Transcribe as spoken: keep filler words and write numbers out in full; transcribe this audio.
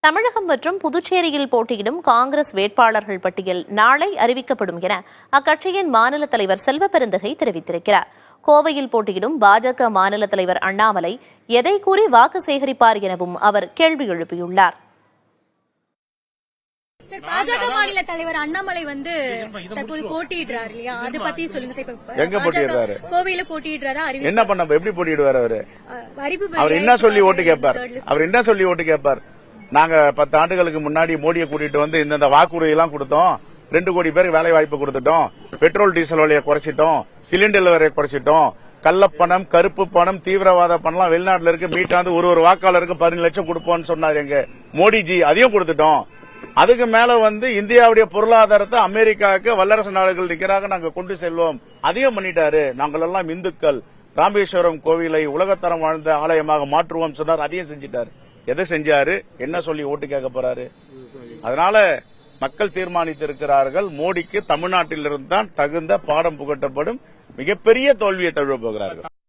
தமிழகம் மற்றும் புதுச்சேரியில் போட்டியிடும் காங்கிரஸ் வேட்பாளர்கள் பட்டியல் நாளை அறிவிக்கப்படும் என அக்கட்சியின் மாநில தலைவர் செல்வபெருந்தகை தெரிவித்திருக்கிறார். கோவையில் போட்டியிடும் பாஜக மாநில தலைவர் அண்ணாமலை எதை கூறி வாக்கு சேகரிப்பார் எனவும் அவர் கேள்வி எழுப்பியுள்ளார். பாஜக மாநில தலைவர் அண்ணாமலை வந்து தற்போது போட்டியிடுறாரு இல்லையா, அதை பத்தி சொல்லுங்க. எங்க போட்டியிடுறாரு? கோவையில போட்டியிடுறாரா? என்ன பண்ண எப்படி போட்டியிடுவார்? அவரு அவர் என்ன சொல்லி ஓட்டு கேட்பார்? அவர் என்ன சொல்லி ஓட்டு கேட்பார்? நாங்க பத்து ஆண்டுகளுக்கு முன்னாடி மோடியை கூட்டிட்டு வந்து இந்த வாக்குறுதி எல்லாம் கொடுத்தோம், ரெண்டு கோடி பேருக்கு வேலை வாய்ப்பு கொடுத்துட்டோம், பெட்ரோல் டீசல் விலையை குறைச்சிட்டோம், சிலிண்டர் விலையை குறைச்சிட்டோம், கள்ளப்பணம் கருப்பு பணம் தீவிரவாத பணம் வெளிநாட்டுல இருக்கு மீட்டாந்து ஒரு ஒரு வாக்காளருக்கு பதினஞ்சு லட்சம் கொடுப்போம்னு சொன்னாரு எங்க மோடிஜி, அதையும் கொடுத்துட்டோம். அதுக்கு மேல வந்து இந்தியாவுடைய பொருளாதாரத்தை அமெரிக்காவுக்கு வல்லரசு நாடுகள் நிற்கிறாங்க நாங்க கொண்டு செல்வோம், அதையும் பண்ணிட்டாரு. நாங்கள் எல்லாம் இந்துக்கள், ராமேஸ்வரம் கோவிலை உலகத்தரம் வாழ்ந்த ஆலயமாக மாற்றுவோம் சொன்னார், அதையும் செஞ்சிட்டாரு. எதை செஞ்சாரு? என்ன சொல்லி ஓட்டு கேட்க போறாரு? அதனால மக்கள் தீர்மானித்திருக்கிறார்கள், மோடிக்கு தமிழ்நாட்டிலிருந்து தான் தகுந்த பாடம் புகட்டப்படும், மிகப்பெரிய தோல்வியை தழுவ போகிறார்கள்.